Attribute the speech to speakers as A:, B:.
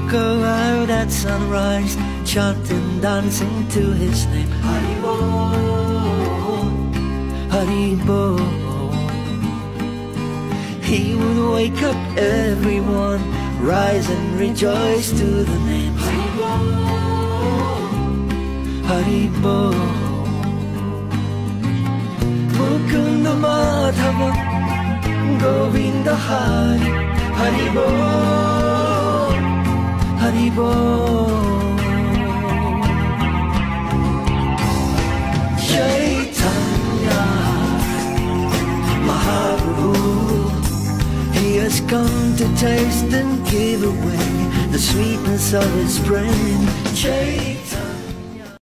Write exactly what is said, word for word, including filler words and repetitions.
A: go out at sunrise, chanting, dancing to his name. Haribo, Haribo. He would wake up everyone, rise and rejoice to the name. Haribo, Haribo. Mukunda Madhava, Govinda Hari, Haribo, Haribo. Chaitanya Mahaprabhu, he has come to taste and give away the sweetness of his brain.